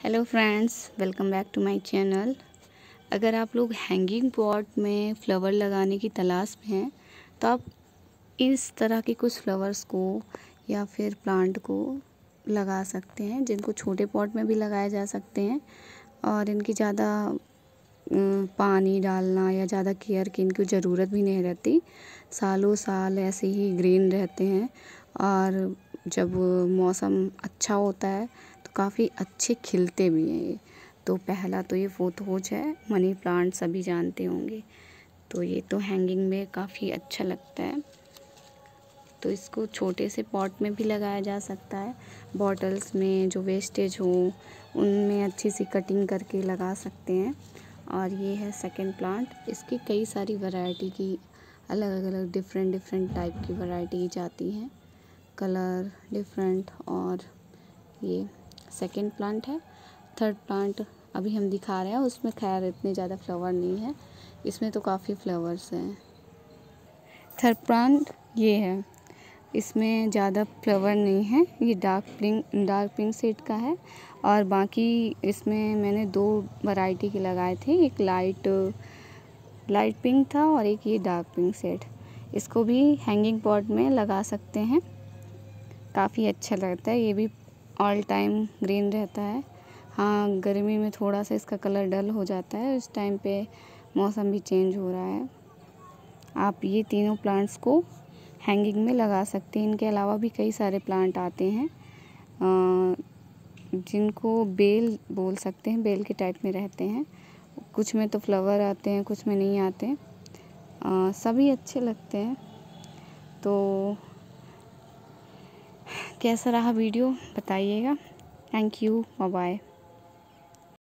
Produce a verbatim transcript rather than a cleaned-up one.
Hello friends, welcome back to my channel. अगर आप लोग हैंगिंग पॉट में फ्लावर लगाने की तलाश में हैं तो आप इस तरह के कुछ फ्लावर्स को या फिर प्लांट को लगा सकते हैं, जिनको छोटे पॉट में भी लगाए जा सकते हैं और इनकी ज़्यादा पानी डालना या ज़्यादा केयर की इनकी ज़रूरत भी नहीं रहती। सालों साल ऐसे ही ग्रीन रहते हैं और जब मौसम अच्छा होता है तो काफ़ी अच्छे खिलते भी हैं ये। तो पहला तो ये फोटोज है, मनी प्लांट सभी जानते होंगे। तो ये तो हैंगिंग में काफ़ी अच्छा लगता है। तो इसको छोटे से पॉट में भी लगाया जा सकता है, बॉटल्स में जो वेस्टेज हो उनमें अच्छी सी कटिंग करके लगा सकते हैं। और ये है सेकंड प्लांट। इसकी कई सारी वैरायटी की अलग अलग डिफरेंट डिफरेंट टाइप की वैरायटी जाती हैं, कलर डिफरेंट। और ये सेकंड प्लांट है। थर्ड प्लांट अभी हम दिखा रहे हैं, उसमें खैर इतने ज़्यादा फ्लावर नहीं है, इसमें तो काफ़ी फ्लावर्स हैं। थर्ड प्लांट ये है, इसमें ज़्यादा फ्लावर नहीं है, ये dark pink dark pink shade का है। और बाकी इसमें मैंने दो वैरायटी के लगाए थे, एक लाइट लाइट पिंक था और एक ये डार्क पिंक शेड। इसको भी हैंगिंग पॉट में लगा सकते हैं, काफ़ी अच्छा लगता है। ये भी ऑल टाइम ग्रीन रहता है। हाँ, गर्मी में थोड़ा सा इसका कलर डल हो जाता है, इस टाइम पे मौसम भी चेंज हो रहा है। आप ये तीनों प्लांट्स को हैंगिंग में लगा सकते हैं। इनके अलावा भी कई सारे प्लांट आते हैं जिनको बेल बोल सकते हैं, बेल के टाइप में रहते हैं। कुछ में तो फ्लावर आते हैं, कुछ में नहीं आते। आ, सभी अच्छे लगते हैं। तो कैसा रहा वीडियो बताइएगा। Thank you, bye bye.